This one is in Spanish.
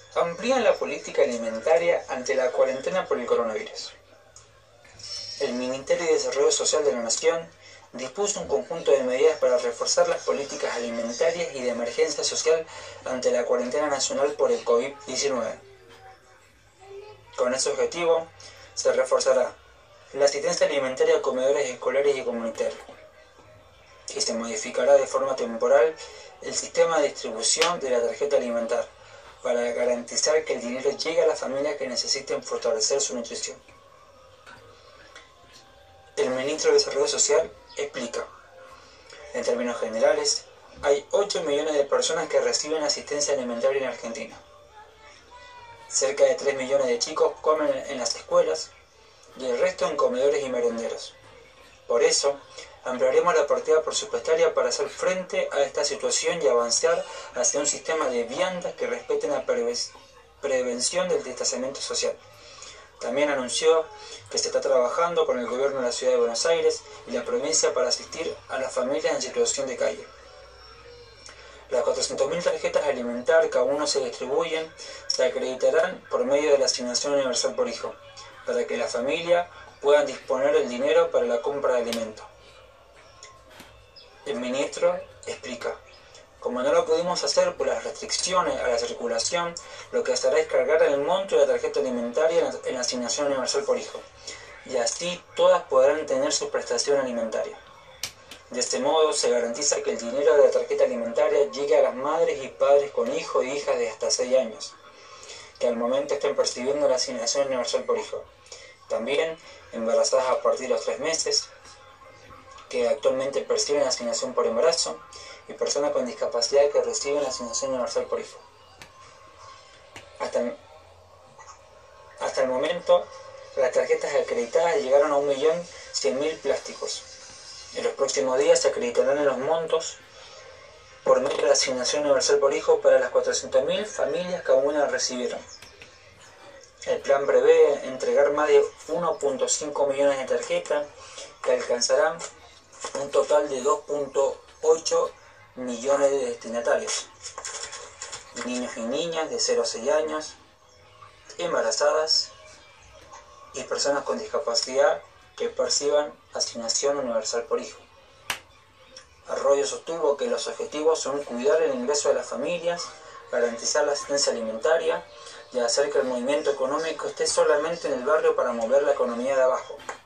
Amplían la política alimentaria ante la cuarentena por el coronavirus. El Ministerio de Desarrollo Social de la Nación dispuso un conjunto de medidas para reforzar las políticas alimentarias y de emergencia social ante la cuarentena nacional por el COVID-19. Con ese objetivo, se reforzará la asistencia alimentaria a comedores escolares y comunitarios, y se modificará de forma temporal el sistema de distribución de la tarjeta alimentar para garantizar que el dinero llegue a las familias que necesiten fortalecer su nutrición. El ministro de Desarrollo Social explica: en términos generales, hay 8 millones de personas que reciben asistencia alimentaria en Argentina. Cerca de 3 millones de chicos comen en las escuelas y el resto en comedores y merenderos. Por eso, ampliaremos la partida presupuestaria para hacer frente a esta situación y avanzar hacia un sistema de viandas que respeten la prevención del distanciamiento social. También anunció que se está trabajando con el gobierno de la Ciudad de Buenos Aires y la provincia para asistir a las familias en situación de calle. Las 400.000 tarjetas alimentarias que aún no se distribuyen se acreditarán por medio de la Asignación Universal por Hijo, para que las familias puedan disponer del dinero para la compra de alimentos. El ministro explica: como no lo pudimos hacer por las restricciones a la circulación, lo que se hará es cargar el monto de la tarjeta alimentaria en la Asignación Universal por Hijo, y así todas podrán tener su prestación alimentaria. De este modo se garantiza que el dinero de la tarjeta alimentaria llegue a las madres y padres con hijos y hijas de hasta 6 años, que al momento estén percibiendo la Asignación Universal por Hijo. También embarazadas a partir de los 3 meses, que actualmente perciben la asignación por embarazo, y personas con discapacidad que reciben la Asignación Universal por Hijo. Hasta el momento, las tarjetas acreditadas llegaron a 1.100.000 plásticos. En los próximos días se acreditarán en los montos por medio de la Asignación Universal por Hijo para las 400.000 familias que aún no la recibieron. El plan prevé entregar más de 1.5 millones de tarjetas que alcanzarán un total de 2.8 millones de destinatarios: niños y niñas de 0 a 6 años, embarazadas y personas con discapacidad que perciban Asignación Universal por Hijo. Arroyo sostuvo que los objetivos son cuidar el ingreso de las familias, garantizar la asistencia alimentaria y hacer que el movimiento económico esté solamente en el barrio para mover la economía de abajo.